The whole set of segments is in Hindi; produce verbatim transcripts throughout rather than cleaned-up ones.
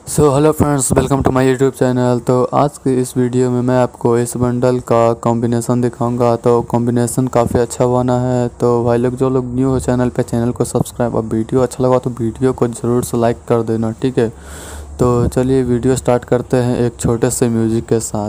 So hello friends, welcome to my YouTube channel. तो आज की इस वीडियो में मैं आपको इस बंडल का कॉम्बिनेशन दिखाऊंगा। तो कॉम्बिनेशन काफ़ी अच्छा बना है। तो भाई लोग, जो लोग न्यू हो चैनल पे, चैनल को सब्सक्राइब, और वीडियो अच्छा लगा तो वीडियो को ज़रूर से लाइक कर देना, ठीक है। तो चलिए वीडियो स्टार्ट करते हैं एक छोटे से म्यूज़िक के साथ।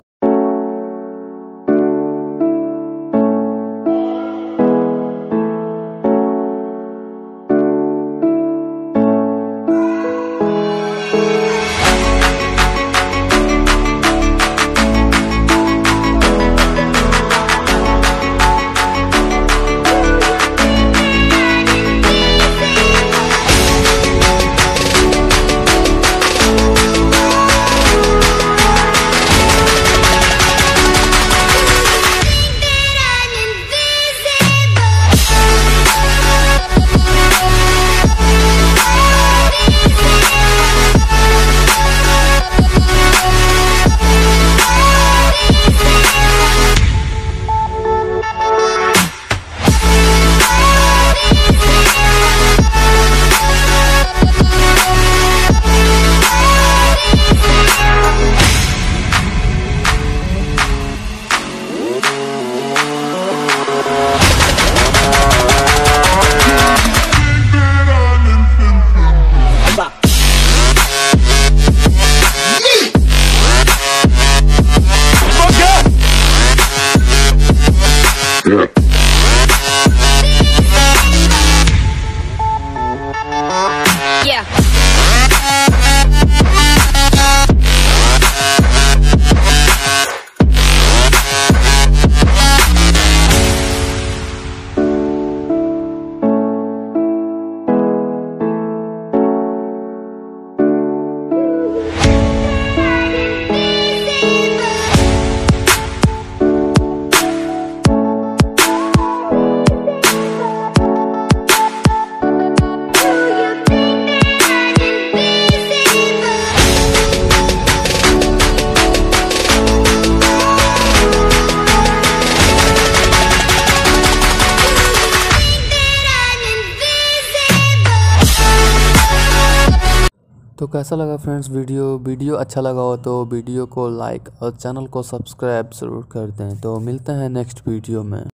Yeah. तो कैसा लगा फ्रेंड्स वीडियो वीडियो अच्छा लगा हो तो वीडियो को लाइक और चैनल को सब्सक्राइब ज़रूर कर दें। तो मिलते हैं नेक्स्ट वीडियो में।